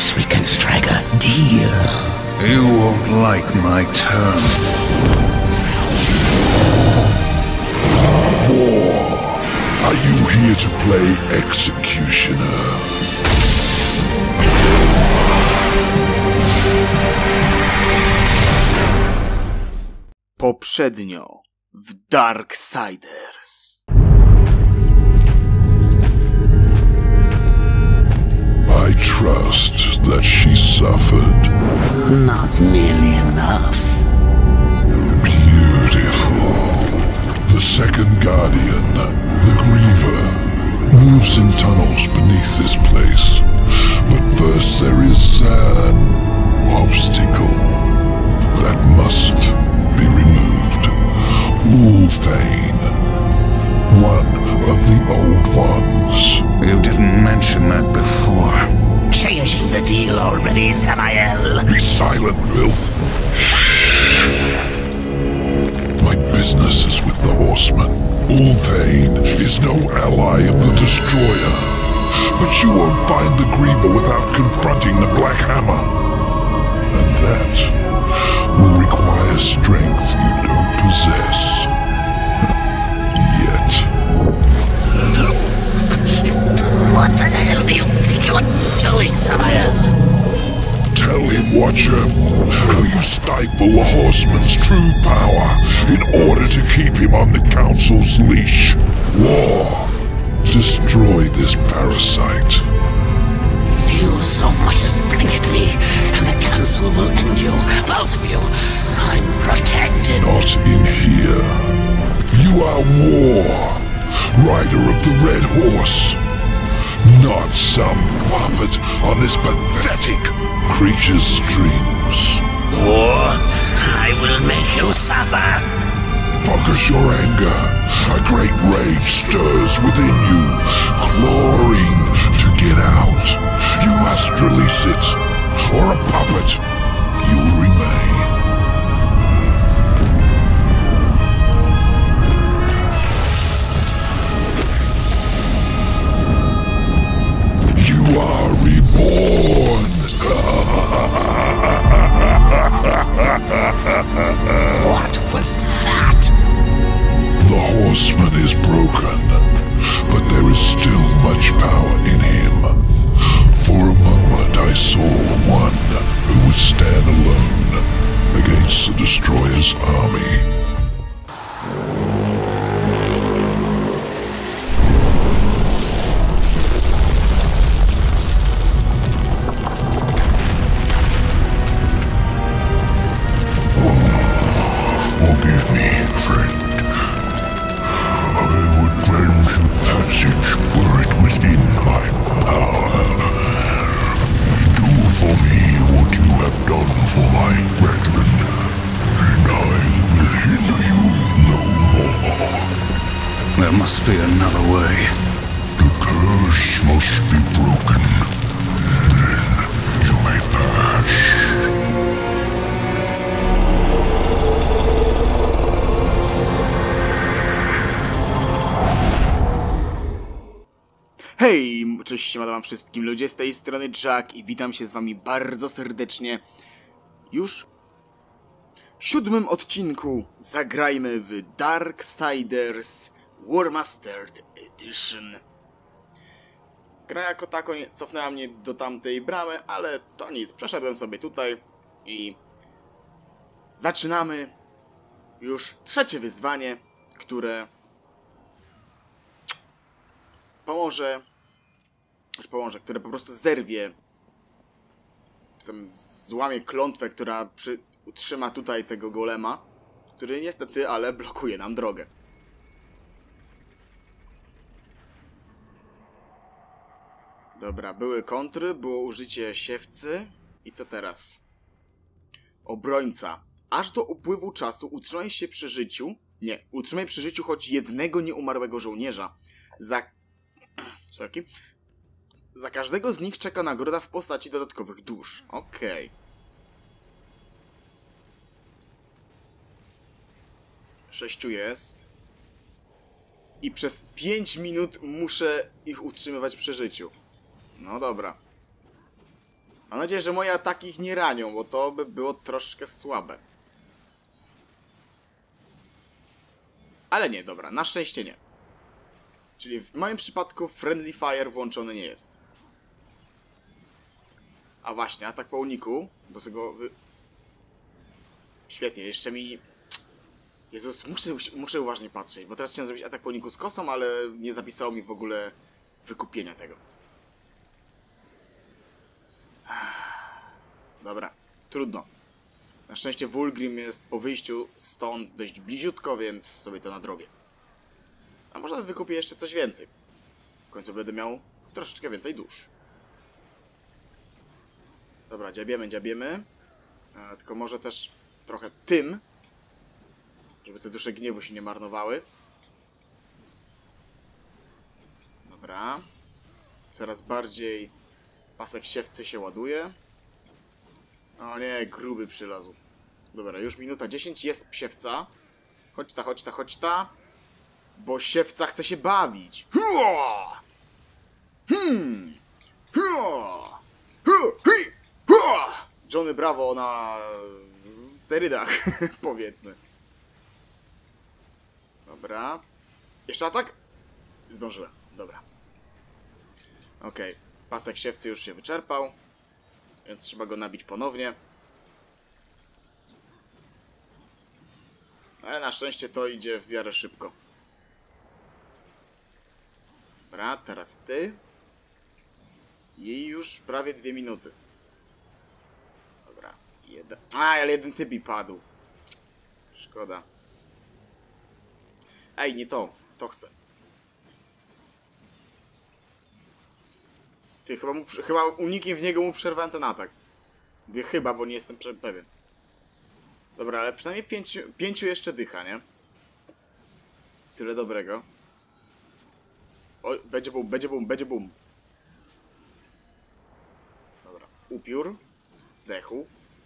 Perhaps we can strike a deal. You won't like my terms. War. Are you here to play executioner? Poprzednio w Darksiders. I trust that she suffered. Not nearly enough. Beautiful. The second guardian, the Griever, moves in tunnels beneath this place. But first there is an obstacle that must be removed. Ulthane, one of the Old Ones. You didn't mention that before. Changing the deal already, Samael. Be silent, Filth. My business is with the Horseman. Ulthane is no ally of the Destroyer. But you won't find the Griever without confronting the Black Hammer. And that will require strength you don't possess. Yet. What the hell do you think you're doing, Samael? Tell him, Watcher, how you stifle the Horseman's true power in order to keep him on the Council's leash. War. Destroy this parasite. You so much as blink at me, and the Council will end you, both of you. I'm protected. Not in here. You are War, rider of the Red Horse. Not some puppet on this pathetic creature's strings. War, I will make you suffer. Focus your anger. A great rage stirs within you, clawing to get out. You must release it, or a puppet you'll remain. You are reborn! What was that? The Horseman is broken, but there is still much power in him. For a moment I saw one who would stand alone against the Destroyer's army. Forgive me, friend. I would grant you passage were it within my power. Do for me what you have done for my brethren, and I will hinder you no more. There must be another way. The curse must be broken. Then you may pass. Hej, cześć, siemano wam wszystkim ludzie, z tej strony Jack i witam się z wami bardzo serdecznie. Już w 7. odcinku zagrajmy w Darksiders Warmastered Edition. Gra jako tako cofnęła mnie do tamtej bramy, ale to nic, przeszedłem sobie tutaj i zaczynamy już trzecie wyzwanie, które które po prostu zerwie, złamie klątwę, która utrzyma tutaj tego golema, który niestety, ale blokuje nam drogę. Dobra, były kontry, było użycie siewcy i co teraz? Obrońca. Aż do upływu czasu utrzymaj się przy życiu, utrzymaj przy życiu choć jednego nieumarłego żołnierza. Za każdego z nich czeka nagroda w postaci dodatkowych dusz. Okej. 6 jest. I przez 5 minut muszę ich utrzymywać przy życiu. No dobra. Mam nadzieję, że moje ataki ich nie ranią, bo to by było troszkę słabe. Ale nie, dobra, na szczęście nie. Czyli w moim przypadku Friendly Fire włączony nie jest. A właśnie, atak po uniku. Bo sobie go Świetnie, jeszcze mi... Jezus, muszę uważnie patrzeć, bo teraz chciałem zrobić atak po uniku z kosą, ale nie zapisało mi w ogóle wykupienia tego. Dobra, trudno. Na szczęście Vulgrim jest po wyjściu stąd dość bliziutko, więc sobie to nadrobię. A może wykupię jeszcze coś więcej. W końcu będę miał troszeczkę więcej dusz. Dobra, dziabiemy. Tylko może też trochę tym, żeby te dusze gniewu się nie marnowały. Dobra. Coraz bardziej pasek siewcy się ładuje. O nie, gruby przylazł. Dobra, już minuta 10, jest siewca. Chodź ta. Bo siewca chce się bawić. Johnny Bravo na sterydach, powiedzmy. Dobra. Jeszcze atak? Zdążyłem, dobra. Okej, pasek siewcy już się wyczerpał, więc trzeba go nabić ponownie. Ale na szczęście to idzie w miarę szybko. Dobra, teraz ty. I już prawie 2 minuty. Dobra, ale jeden typ mi padł. Szkoda. Ej, nie to. To chcę. Ty, chyba unikiem w niego mu przerwałem ten atak. Mówię chyba, bo nie jestem pewien. Dobra, ale przynajmniej 5 jeszcze dycha, nie? Tyle dobrego. Oj, będzie boom. Dobra, upiór. Zdechł.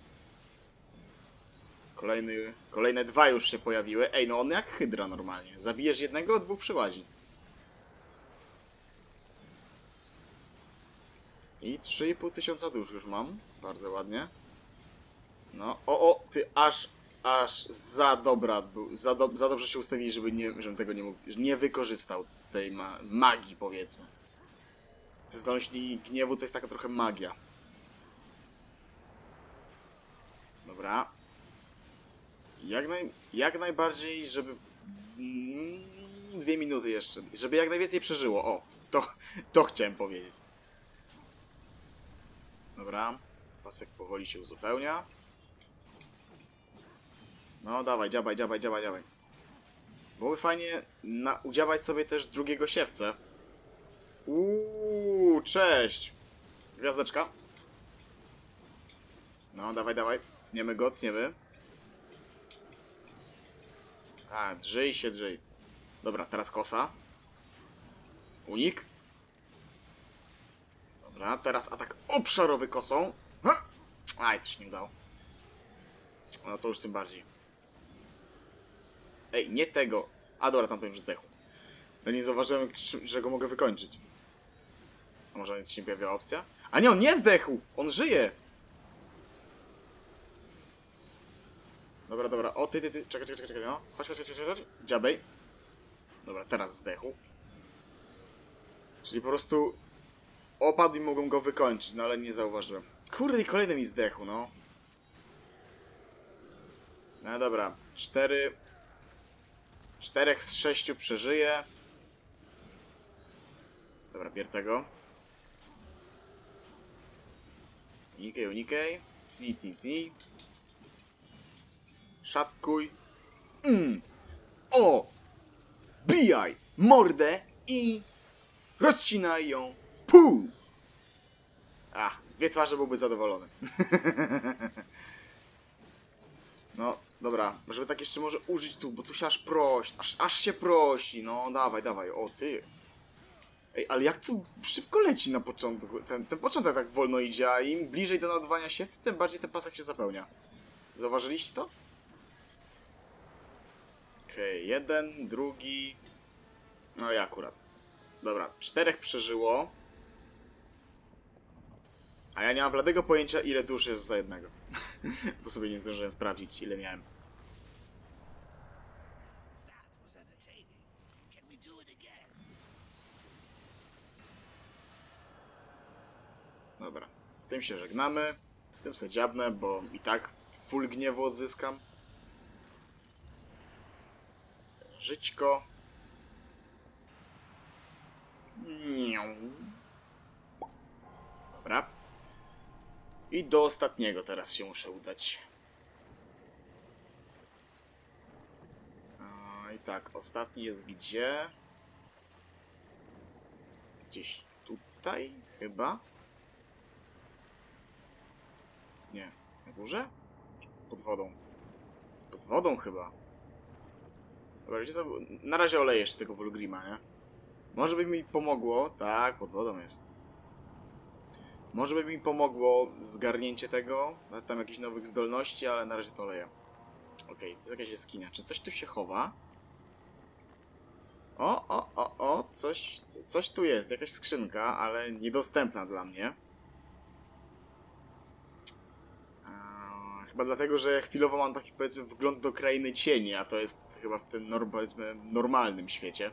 Kolejne 2 już się pojawiły. Ej, no on jak hydra normalnie. Zabijesz jednego, 2 przyłazi. I 3500 dusz już mam. Bardzo ładnie. No, ty aż za dobra, za dobrze się ustawili, żebym tego nie mógł, nie wykorzystał tej magii, powiedzmy. Te zdolności gniewu to jest taka trochę magia. Dobra. Jak najbardziej, żeby... 2 minuty jeszcze, żeby jak najwięcej przeżyło. O, to chciałem powiedzieć. Dobra. Pasek powoli się uzupełnia. No dawaj, dziabaj. Byłoby fajnie udziałać sobie też drugiego siewcę. Cześć! Gwiazdeczka. No, dawaj. Tniemy go. A, drzyj. Dobra, teraz kosa. Unik. Dobra, teraz atak obszarowy kosą. Aj, to się nie udało. No to już tym bardziej. Ej, nie tego. A dobra, tamten już zdechł. No nie zauważyłem, że go mogę wykończyć. A może się nie pojawiła opcja? A nie, on nie zdechł! On żyje! Dobra. O, ty. Czekaj, no. Chodź. Dziabej. Dobra, teraz zdechł. Czyli po prostu opadł i mogłem go wykończyć, no ale nie zauważyłem. Kurde, i kolejny mi zdechł, no. No dobra, 4 z 6 przeżyje. Dobra, bier tego. Unikaj. Tni. Szatkuj. O! Bijaj mordę i rozcinaj ją w pół. 2 twarze byłby zadowolony. No, dobra. Żeby tak jeszcze może użyć tu, bo tu się aż prosi. Aż się prosi. No, dawaj. O, ty. Ej, ale jak tu szybko leci na początku. Ten początek tak wolno idzie, a im bliżej do naładowania siewcy, tym bardziej ten pasek się zapełnia. Zauważyliście to? Okej, 1, drugi. No i akurat. Dobra, 4 przeżyło. A ja nie mam bladego pojęcia, ile dusz jest za jednego. Bo sobie nie zdążyłem sprawdzić, ile miałem. Dobra, z tym się żegnamy. Tym se dziabnę, bo i tak full gniewu odzyskam. Żyćko. Dobra. I do ostatniego teraz się muszę udać. I tak, ostatni jest gdzie? Gdzieś tutaj chyba? Nie. Na górze? Pod wodą. Pod wodą chyba. Dobra, wiecie co? Na razie oleję jeszcze tego Volgrima, nie? Może by mi pomogło... Tak, pod wodą jest. Może by mi pomogło zgarnięcie tego. Tam jakichś nowych zdolności, ale na razie to oleję. Okej, to jest jakaś jaskinia. Czy coś tu się chowa? Coś tu jest. Jakaś skrzynka, ale niedostępna dla mnie. Chyba dlatego, że chwilowo mam taki, powiedzmy, wgląd do krainy cieni, a to jest chyba w tym, powiedzmy, normalnym świecie.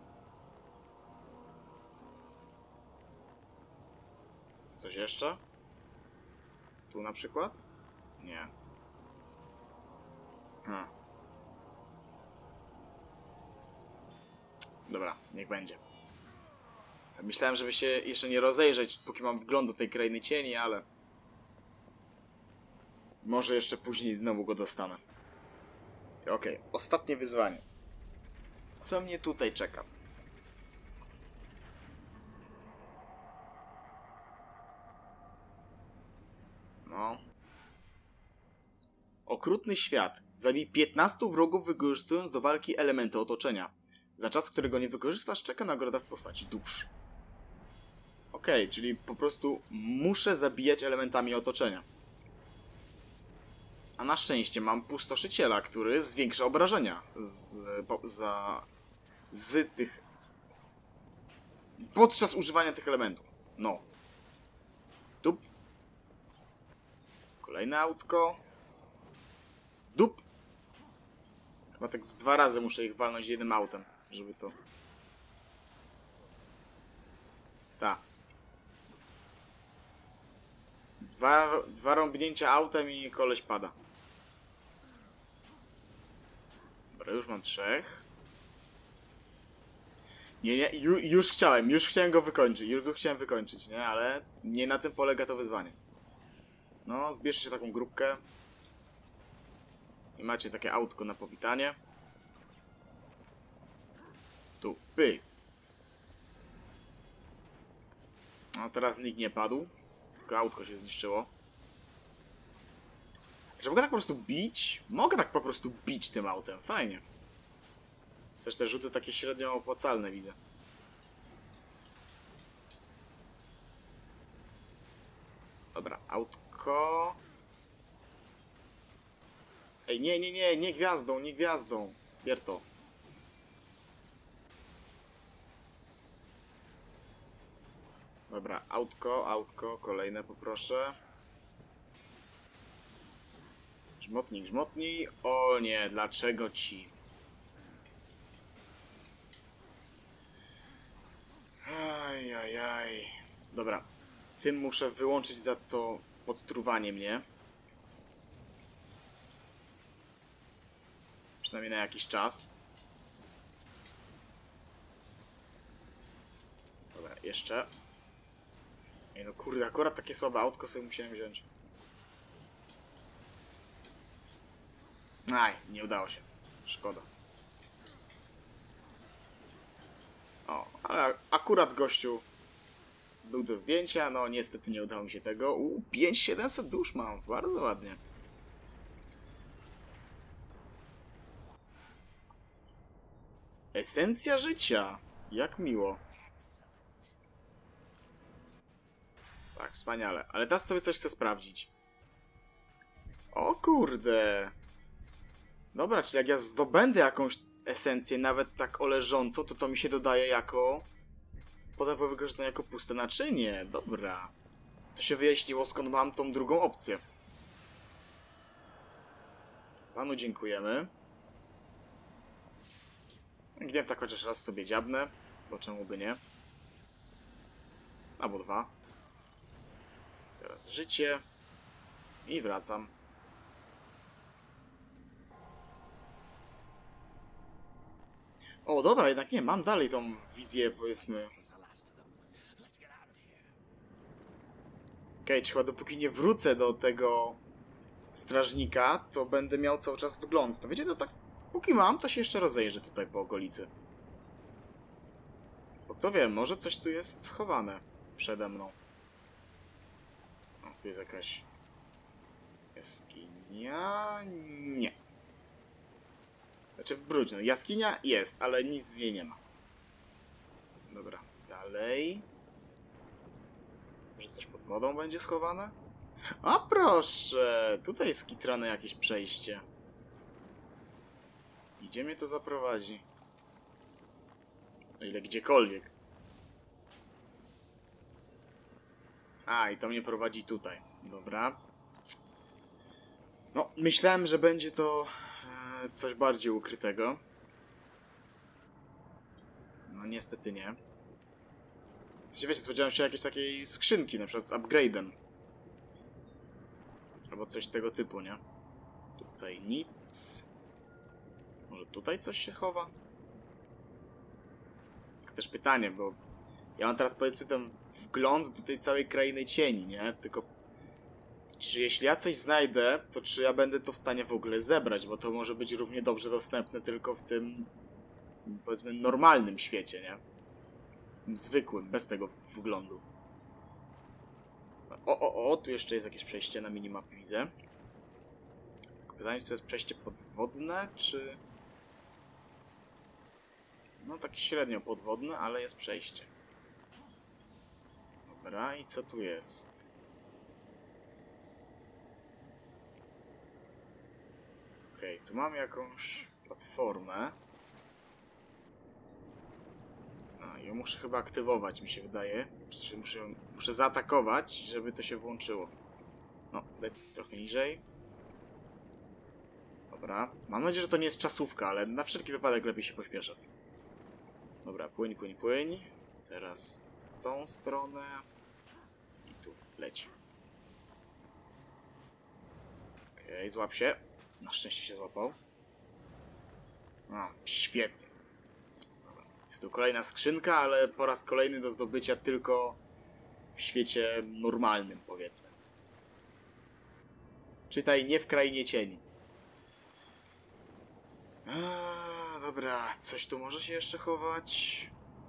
Coś jeszcze? Tu na przykład? Nie. Dobra, niech będzie. Myślałem, żeby się jeszcze nie rozejrzeć, póki mam wgląd do tej krainy cieni, ale... Może jeszcze później znowu go dostanę. Okej, ostatnie wyzwanie. Co mnie tutaj czeka? No. Okrutny świat. Zabij 15 wrogów, wykorzystując do walki elementy otoczenia. Za czas, którego nie wykorzystasz, czeka nagroda w postaci dusz. Okej, czyli po prostu muszę zabijać elementami otoczenia. A na szczęście mam pustoszyciela, który zwiększa obrażenia z tych... podczas używania tych elementów. No. Dup. Kolejne autko. Dup. Chyba tak z 2 razy muszę ich walnąć jednym autem, żeby to... Tak. Dwa rąbnięcia autem i koleś pada. Dobra, już mam 3. Nie, już chciałem go wykończyć, już go chciałem wykończyć, nie? Ale nie na tym polega to wyzwanie. No, zbierzcie taką grupkę. I macie takie autko na powitanie. Tu, pyk. No, teraz nikt nie padł. Tylko autko się zniszczyło. Czy mogę tak po prostu bić? Mogę tak po prostu bić tym autem, fajnie. Też te rzuty takie średnio opłacalne widzę. Dobra, autko. Ej, nie gwiazdą, nie gwiazdą. Bier to. Dobra, autko, kolejne poproszę. Grzmotnij. O nie, dlaczego ci? Ajajaj. Dobra, tym muszę wyłączyć za to podtruwanie mnie. Przynajmniej na jakiś czas. Dobra, jeszcze. Ej, no kurde, akurat takie słabe autko sobie musiałem wziąć. Aj, nie udało się. Szkoda. O, ale akurat gościu był do zdjęcia, no niestety nie udało mi się tego. 5700 dusz mam, bardzo ładnie. Esencja życia. Jak miło. Tak, wspaniale. Ale teraz sobie coś chcę sprawdzić. O kurde. Dobra, czyli jak ja zdobędę jakąś esencję, nawet tak oleżącą, to mi się dodaje jako... Potem po wykorzystaniu jako puste naczynie. Dobra. To się wyjaśniło, skąd mam tą drugą opcję. Panu dziękujemy. Gniew tak chociaż raz sobie dziabnę, bo czemu by nie? Albo 2. Teraz życie. I wracam. O, dobra, jednak nie, mam dalej tą wizję, powiedzmy. Okej, chyba dopóki nie wrócę do tego strażnika, to będę miał cały czas wygląd. No wiecie, to tak, póki mam, to się jeszcze rozejrzę tutaj po okolicy. Bo kto wie, może coś tu jest schowane przede mną. O, tu jest jakaś jaskinia? Nie. Znaczy, wróć, no jaskinia jest, ale nic w niej nie ma. Dobra, dalej. Może coś pod wodą będzie schowane? A proszę! Tutaj jest skitrane jakieś przejście. Gdzie mnie to zaprowadzi? O ile gdziekolwiek. A, i to mnie prowadzi tutaj. Dobra. No, myślałem, że będzie to coś bardziej ukrytego. No, niestety nie. Wiecie, spodziewałem się jakiejś takiej skrzynki, na przykład z upgrade'em. Albo coś tego typu, nie? Tutaj nic. Może tutaj coś się chowa? Tylko też pytanie, bo ja mam teraz, powiedzmy, ten wgląd do tej całej krainy cieni, nie? Tylko czy jeśli ja coś znajdę, to czy ja będę to w stanie w ogóle zebrać? Bo to może być równie dobrze dostępne tylko w tym, powiedzmy, normalnym świecie, nie? W tym zwykłym, bez tego wglądu. O, tu jeszcze jest jakieś przejście na minimapie, widzę. Pytanie, czy to jest przejście podwodne, czy... No, tak średnio podwodne, ale jest przejście. Dobra, i co tu jest? Okej, tu mam jakąś platformę. No, ją muszę chyba aktywować, mi się wydaje. Muszę zaatakować, żeby to się włączyło. No, trochę niżej. Dobra. Mam nadzieję, że to nie jest czasówka, ale na wszelki wypadek lepiej się pośpieszę. Dobra, płyń, płyń, płyń. Teraz w tą stronę. I tu, leć. Okej, złap się. Na szczęście się złapał. Świetnie. Dobra. Jest tu kolejna skrzynka, ale po raz kolejny do zdobycia tylko w świecie normalnym, powiedzmy. Czytaj, nie w krainie cieni. Dobra, coś tu może się jeszcze chować.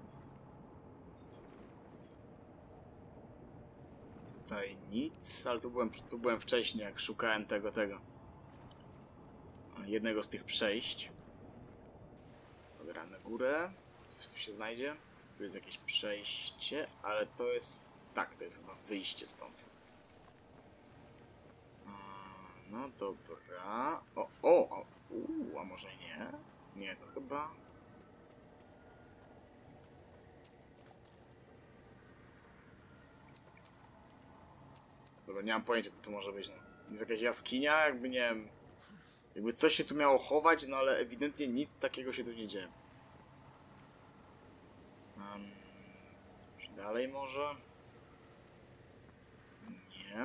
Tutaj nic, ale tu byłem wcześniej, jak szukałem tego. Jednego z tych przejść. Dobra, na górę. Coś tu się znajdzie. Tu jest jakieś przejście, ale to jest... Tak, to jest chyba wyjście stąd. No dobra. A może nie? Nie, to chyba... Dobra, nie mam pojęcia, co tu może być. No. Jest jakaś jaskinia, jakby nie wiem... Jakby coś się tu miało chować, no ale ewidentnie nic takiego się tu nie dzieje. Coś dalej może? Nie.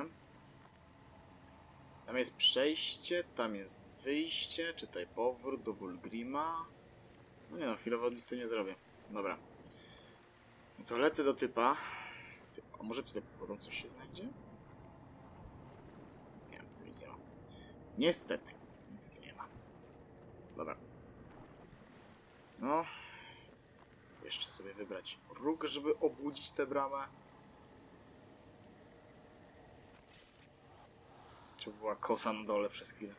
Tam jest przejście, tam jest wyjście, czytaj powrót do Bulgrima. No nie no, chwilowo nic tu nie zrobię. Dobra. No to lecę do typa. A może tutaj pod wodą coś się znajdzie? Nie, tu nic nie ma. Niestety, nic tu nie ma. Dobra. No. Jeszcze sobie wybrać róg, żeby obudzić tę bramę. Czy była kosa na dole przez chwilę?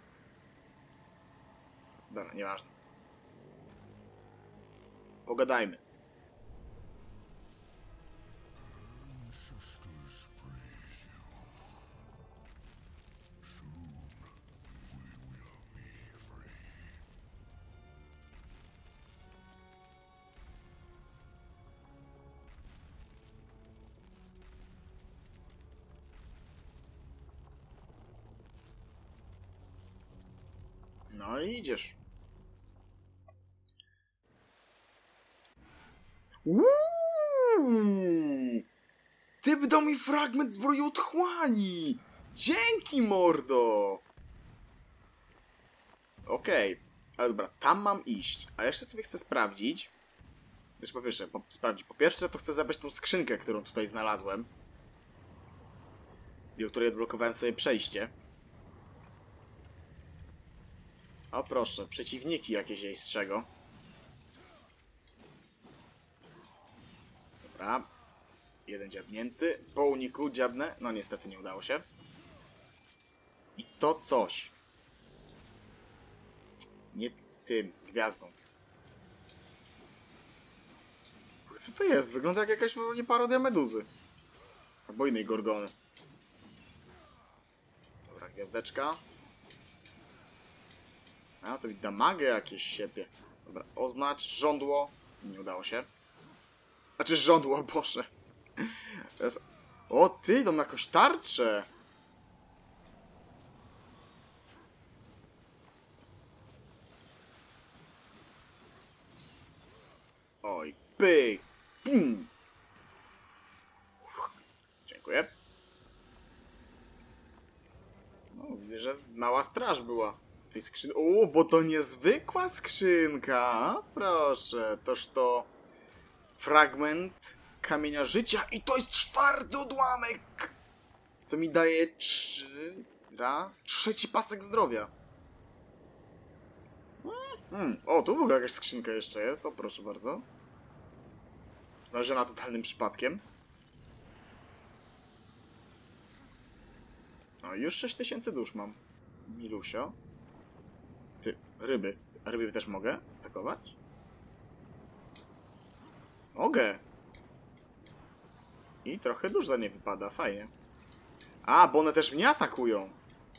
Dobra, nieważne. Pogadajmy. No i idziesz. Typ dał mi fragment zbroi otchłani! Dzięki, mordo! Okej, ale dobra, tam mam iść. A jeszcze sobie chcę sprawdzić. Wiesz, po pierwsze to chcę zabrać tą skrzynkę, którą tutaj znalazłem. I o której odblokowałem sobie przejście. O proszę, przeciwniki jakieś jej z czego. Dobra. Jeden dziabnięty. Po uniku dziabnę. No niestety nie udało się. I to coś. Nie tym, gwiazdą. Co to jest? Wygląda jak jakaś parodia Meduzy. Albo innej Gorgony. Dobra, gwiazdeczka. A, to damagę jakieś siebie. Dobra, oznacz żądło. Nie udało się. Znaczy żądło, Boże. Teraz... O, ty, to ma jakąś tarczę. Oj, pyk. Pum. Dziękuję. No, widzę, że mała straż była w tej skrzynce. O, bo to niezwykła skrzynka. Proszę, toż to fragment kamienia życia i to jest 4. odłamek, co mi daje trzeci pasek zdrowia. O, tu w ogóle jakaś skrzynka jeszcze jest. O, proszę bardzo. Znaleziona totalnym przypadkiem. No, już 6000 dusz mam. Milusio. Ty, ryby. A ryby też mogę atakować? Mogę. I trochę dusz za nie wypada, fajnie. A, bo one też mnie atakują.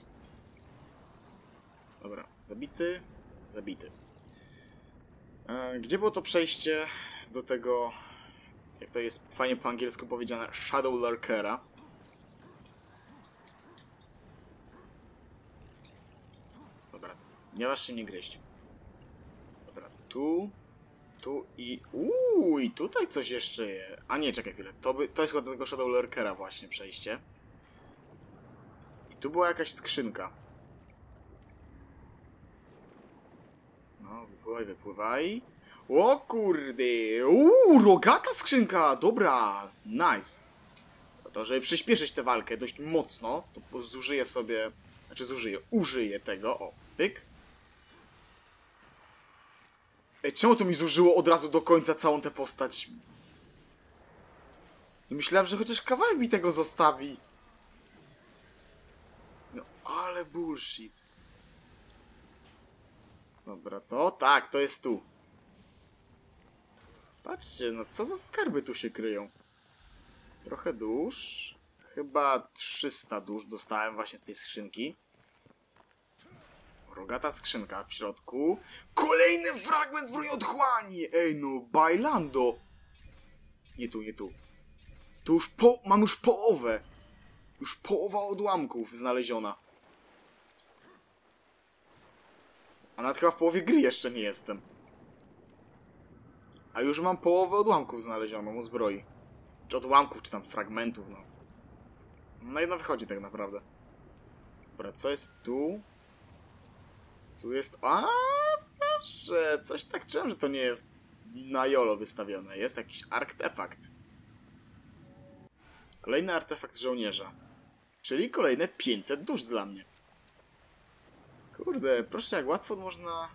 Dobra, zabity. Zabity. Gdzie było to przejście do tego, jak to jest fajnie po angielsku powiedziane, Shadow Lurkera? Dobra, nie waż się nie gryźć. Dobra, tu i... i tutaj coś jeszcze jest. A nie, czekaj chwilę. To jest chyba do tego Shadow Lurkera właśnie przejście. I tu była jakaś skrzynka. No, wypływaj, wypływaj. O kurde! Rogata skrzynka! Dobra, nice. To, żeby przyspieszyć tę walkę dość mocno, to zużyję sobie... Znaczy użyję tego. O, pyk. Ej, czemu to mi zużyło od razu do końca całą tę postać? Myślałem, że chociaż kawałek mi tego zostawi. No, ale bullshit. Dobra, to tak, to jest tu. Patrzcie, no co za skarby tu się kryją. Trochę dusz. Chyba 300 dusz dostałem właśnie z tej skrzynki. Rogata skrzynka w środku. Kolejny fragment zbroi otchłani! Ej no, bailando! Nie tu, nie tu. Tu już mam już połowę. Już połowa odłamków znaleziona. A nawet chyba w połowie gry jeszcze nie jestem. A już mam połowę odłamków znalezioną u zbroi. Czy odłamków, czy tam fragmentów, no. No jedno wychodzi tak naprawdę. Dobra, co jest tu? Tu jest... A, proszę, coś tak czułem, że to nie jest na jolo wystawione. Jest jakiś artefakt. Kolejny artefakt żołnierza. Czyli kolejne 500 dusz dla mnie. Kurde, proszę, jak łatwo można...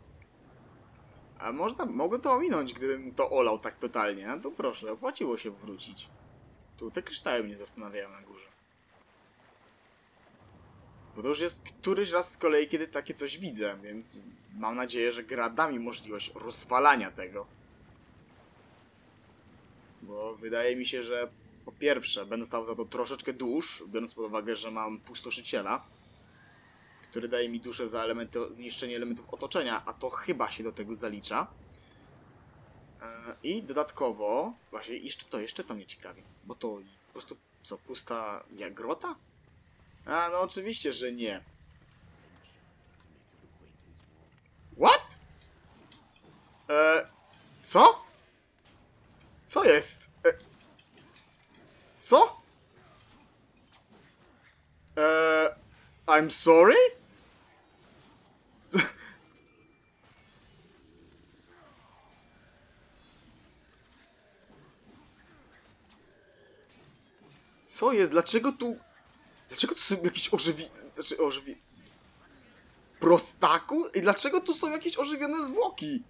A mogę to ominąć, gdybym to olał tak totalnie. No to proszę, opłaciło się wrócić. Tu te kryształy mnie zastanawiają na górze. Bo to już jest któryś raz z kolei, kiedy takie coś widzę, więc mam nadzieję, że gra da mi możliwość rozwalania tego. Bo wydaje mi się, że po pierwsze będę stał za to troszeczkę dusz, biorąc pod uwagę, że mam pustoszyciela, który daje mi duszę za zniszczenie elementów otoczenia, a to chyba się do tego zalicza. I dodatkowo, właśnie jeszcze to mnie ciekawi, bo to po prostu, co, pusta jak grota? A, no oczywiście, że nie. Co? Co jest? Co? I'm sorry? Co jest? Dlaczego tu są jakieś prostaku? I dlaczego tu są jakieś ożywione zwłoki?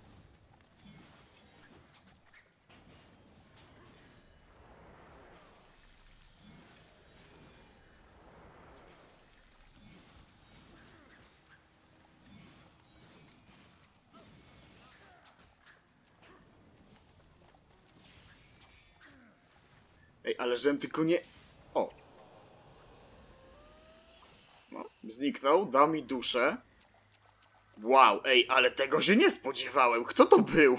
Ej, ale żebym tylko nie... O. No, zniknął, dał mi duszę. Wow, ej, ale tego się nie spodziewałem. Kto to był?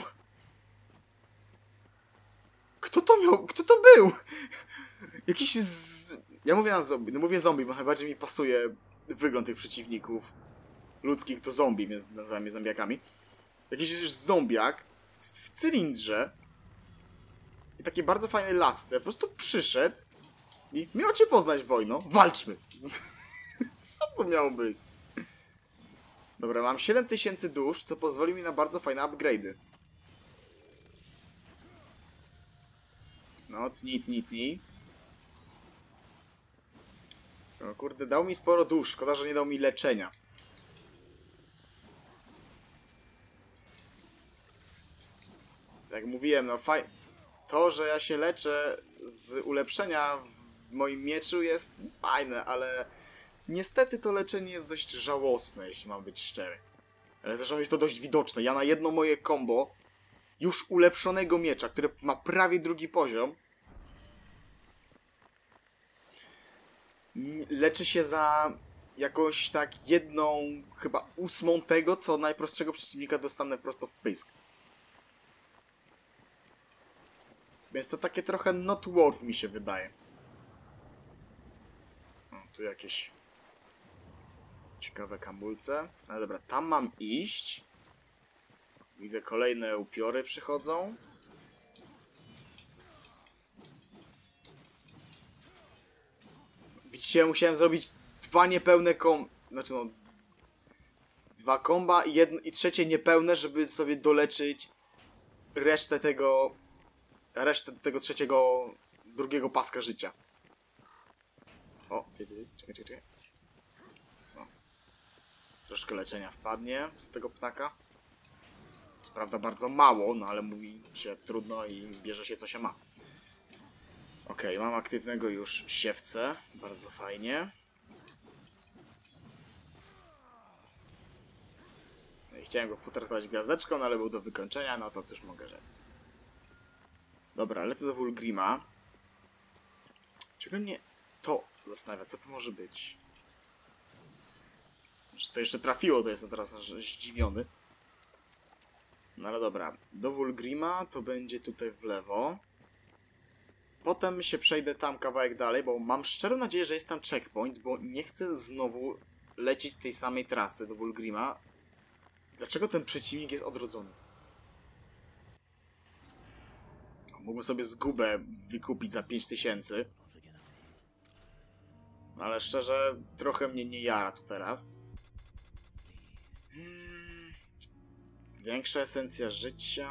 Kto to był? Jakiś Ja mówię na zombie, no mówię zombie, bo najbardziej mi pasuje wygląd tych przeciwników. Ludzkich to zombie, więc nazywamy je zombiakami. Jakiś już zombiak w cylindrze. I takie bardzo fajne lasce. Po prostu przyszedł i miło cię poznać, wojno. Walczmy! Co to miało być? Dobra, mam 7000 dusz, co pozwoli mi na bardzo fajne upgrade'y. No, tnij. No kurde, dał mi sporo dusz. Szkoda, że nie dał mi leczenia. Jak mówiłem, no to, że ja się leczę z ulepszenia w moim mieczu jest fajne, ale niestety to leczenie jest dość żałosne, jeśli mam być szczery. Ale zresztą jest to dość widoczne. Ja na jedno moje combo już ulepszonego miecza, które ma prawie 2. poziom, leczy się za jakąś tak 1/8 tego, co najprostszego przeciwnika dostanę prosto w pysk. Więc to takie trochę not worth mi się wydaje. O, tu jakieś ciekawe kamulce. Ale dobra, tam mam iść. Widzę, kolejne upiory przychodzą. Widzicie, musiałem zrobić 2 niepełne Znaczy no... 2 komba i trzecie niepełne, żeby sobie doleczyć resztę do tego drugiego paska życia. O, czekaj. O. Troszkę leczenia wpadnie z tego ptaka. Co prawda bardzo mało, no ale mówi się trudno i bierze się co się ma. Okej, mam aktywnego już siewcę. Bardzo fajnie. Chciałem go potraktować gwiazdeczką, no ale był do wykończenia, no to cóż mogę rzec. Dobra, lecę do Wulgrima. Czego mnie to zastanawia? Co to może być? Że to jeszcze trafiło, to jestem teraz zdziwiony. No ale dobra, do Wulgrima to będzie tutaj w lewo. Potem się przejdę tam kawałek dalej, bo mam szczerą nadzieję, że jest tam checkpoint, bo nie chcę znowu lecieć tej samej trasy do Wulgrima. Dlaczego ten przeciwnik jest odrodzony? Mógłbym sobie zgubę wykupić za 5000. No ale szczerze, trochę mnie nie jara to teraz. Większa esencja życia.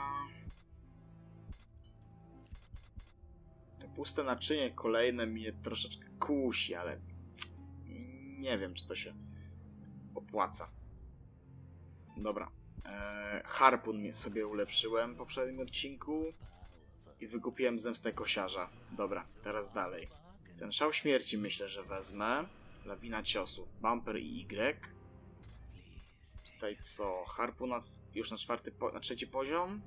To puste naczynie kolejne mnie troszeczkę kusi, ale nie wiem, czy to się opłaca. Dobra. Harpun mnie sobie ulepszyłem w poprzednim odcinku. I wykupiłem zemstę kosiarza. Dobra, teraz dalej. Ten szał śmierci myślę, że wezmę. Lawina ciosów. Bumper i Y. Tutaj co? Harpuna już na 3. poziom.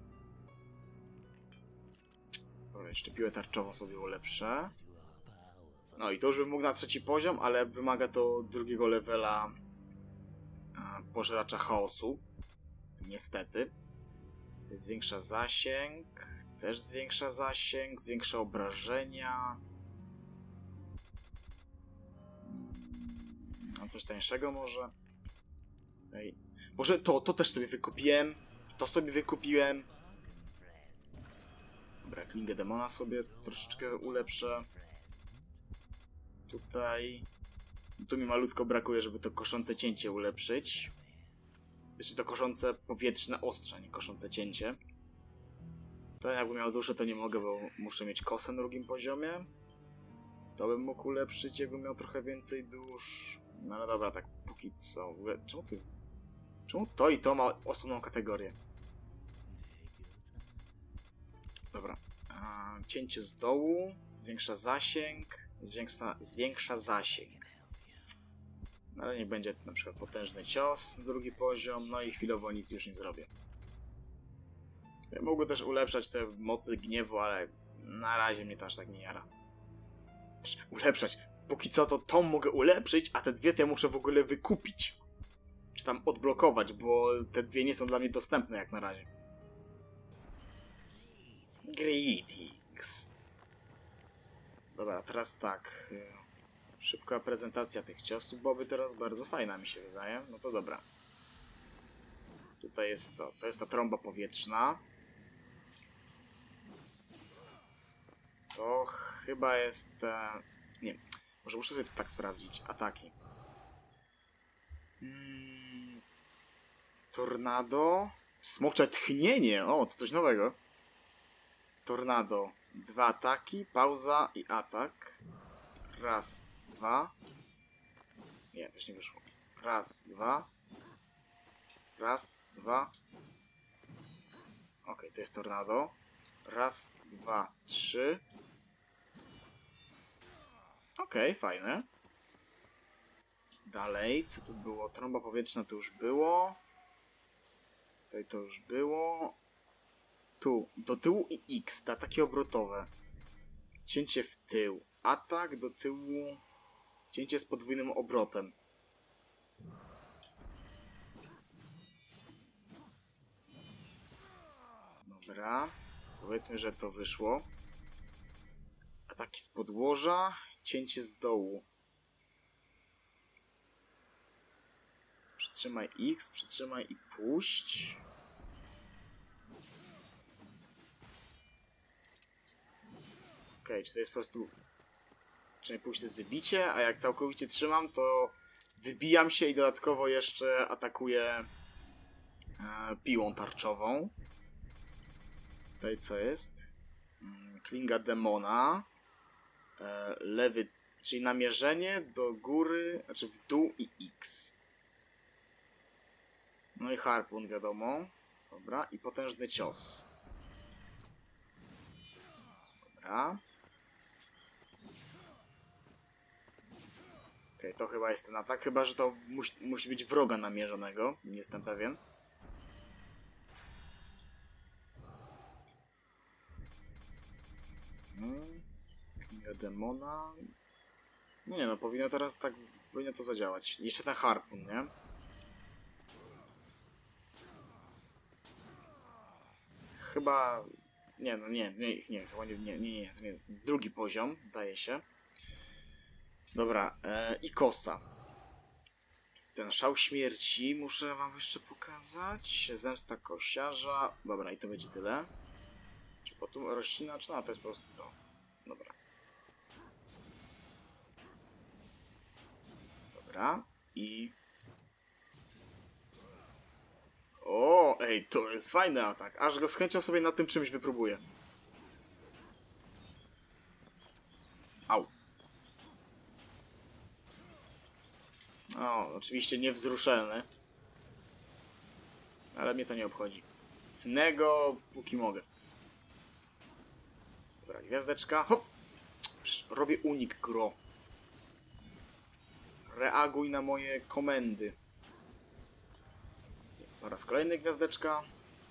Dobra, jeszcze piłę tarczową sobie ulepszę. No i to już bym mógł na 3. poziom, ale wymaga to 2. levela pożeracza chaosu. Niestety. Zwiększa zasięg. Też zwiększa zasięg, zwiększa obrażenia. A coś tańszego może? Ej. Może to też sobie wykupiłem. To sobie wykupiłem. Dobra, klingę demona sobie troszeczkę ulepszę. Tutaj... Tu mi malutko brakuje, żeby to koszące cięcie ulepszyć. Znaczy to koszące powietrzne ostrze, nie koszące cięcie. To jakbym miał duszę, to nie mogę, bo muszę mieć kosę na drugim poziomie. To bym mógł ulepszyć, jakbym miał trochę więcej dusz. No ale dobra, tak póki co. W ogóle, czemu to jest... Czemu to i to ma osobną kategorię? Dobra. Cięcie z dołu, zwiększa zasięg, zwiększa zasięg. No, ale niech będzie na przykład potężny cios, drugi poziom, no i chwilowo nic już nie zrobię. Ja mógłby też ulepszać te mocy gniewu, ale na razie mnie to aż tak nie jara. Ulepszać. Póki co to tą mogę ulepszyć, a te dwie to ja muszę w ogóle wykupić. Czy tam odblokować, bo te dwie nie są dla mnie dostępne jak na razie. Greetings. Dobra, teraz tak. Szybka prezentacja tych ciosów byłaby teraz bardzo fajna, mi się wydaje. No to dobra. Tutaj jest co? To jest ta trąba powietrzna. To chyba jest... Nie wiem. Może muszę sobie to tak sprawdzić. Ataki. Tornado. Smocze tchnienie. O, to coś nowego. Tornado. 2 ataki, pauza i atak. Raz, 2. Nie, też nie wyszło. Raz, 2. Raz, 2. Ok, to jest tornado. Raz, 2, 3. Ok, fajne. Dalej, co tu było? Trąba powietrzna to już było. Tutaj to już było. Tu, do tyłu i X, te ataki obrotowe. Cięcie w tył. Atak do tyłu. Cięcie z podwójnym obrotem. Dobra. Powiedzmy, że to wyszło. Ataki z podłoża. Cięcie z dołu. Przytrzymaj X, przytrzymaj i puść. Okej, czy to jest po prostu... Czy nie puść, to jest wybicie, a jak całkowicie trzymam, to wybijam się i dodatkowo jeszcze atakuję piłą tarczową. Tutaj co jest? Klinga demona. Lewy, czyli namierzenie do góry, znaczy w dół i X. No i harpun, wiadomo. Dobra, i potężny cios. Dobra. Okej, to chyba jest ten atak, chyba że to musi być wroga namierzonego, nie jestem pewien. Kniga demona. No nie no, powinno teraz tak, powinno to zadziałać. Jeszcze ten harpun, nie? Chyba... Nie, no nie, chyba nie, to nie jest drugi poziom, zdaje się. Dobra, i kosa. Ten szał śmierci muszę wam jeszcze pokazać. Zemsta kosiarza. Dobra, i to będzie tyle. Czy potem roślina, czy no, to jest po prostu to. Dobra. Dobra, i... O, ej, to jest fajny atak. Aż go z chęcią sobie na tym czymś wypróbuję. Au. O, oczywiście niewzruszalny. Ale mnie to nie obchodzi. Tnę go, póki mogę. Dobra, gwiazdeczka. Hop! Robię unik, gro. Reaguj na moje komendy. Po raz kolejny gwiazdeczka.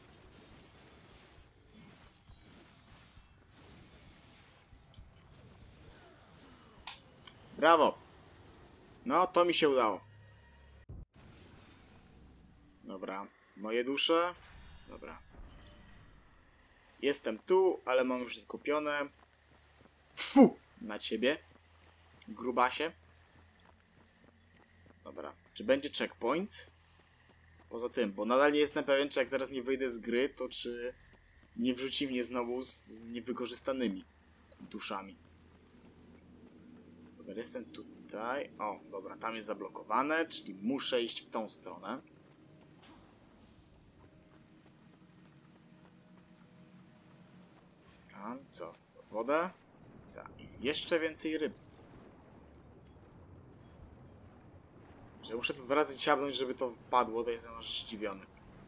Brawo! No, to mi się udało. Dobra, moje dusze. Dobra. Jestem tu, ale mam już kupione. Tfu! Na ciebie. Grubasie. Dobra. Czy będzie checkpoint? Poza tym, bo nadal nie jestem pewien, czy jak teraz nie wyjdę z gry, to czy nie wrzuci mnie znowu z niewykorzystanymi duszami. Dobra, jestem tutaj. O, dobra, tam jest zablokowane, czyli muszę iść w tą stronę. A co? Wodę? Tak, i jeszcze więcej ryb. Że muszę to 2 razy ciabnąć, żeby to wpadło, to jestem aż zdziwiony.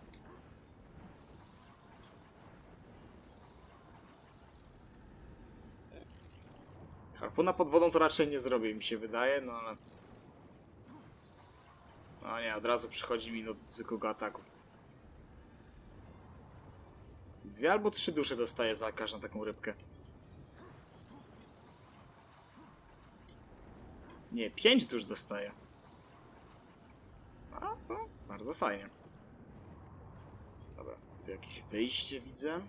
Harpuna pod wodą to raczej nie zrobię, mi się wydaje, no ale... No nie, od razu przychodzi mi do zwykłego ataku. 2 albo 3 dusze dostaję za każdą taką rybkę. Nie, 5 dusz dostaję. A, no, bardzo fajnie. Dobra, tu jakieś wyjście widzę.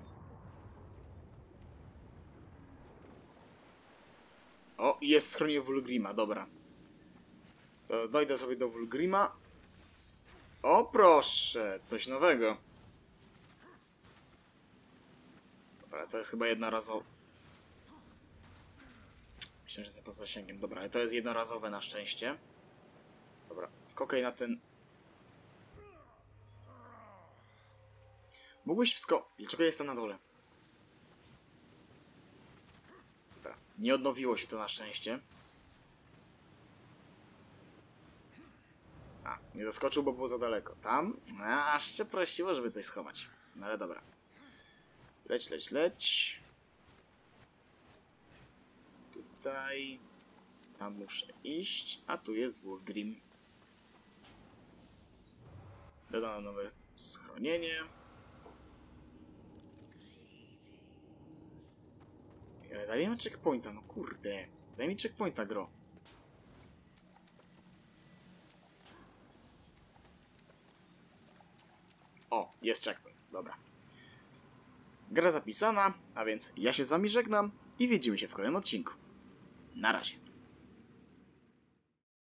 O, jest schronienie Wulgrima, dobra. To dojdę sobie do Wulgrima. O, proszę, coś nowego. Dobra, to jest chyba jednorazowe. Myślę, że jest poza zasięgiem. Dobra, ale to jest jednorazowe na szczęście. Dobra, skokaj na ten... Mógłbyś Dlaczego jestem na dole? Dobra, nie odnowiło się to na szczęście. A, nie doskoczył, bo było za daleko. Tam? Aż cię prosiło, żeby coś schować. No ale dobra. Leć, leć, leć. Tutaj. Tam muszę iść. A tu jest Wulgrim. Dodano nowe schronienie. Ale daj mi checkpointa, no kurde. Daj mi checkpointa, gro. O, jest checkpoint. Dobra. Gra zapisana, a więc ja się z wami żegnam i widzimy się w kolejnym odcinku. Na razie.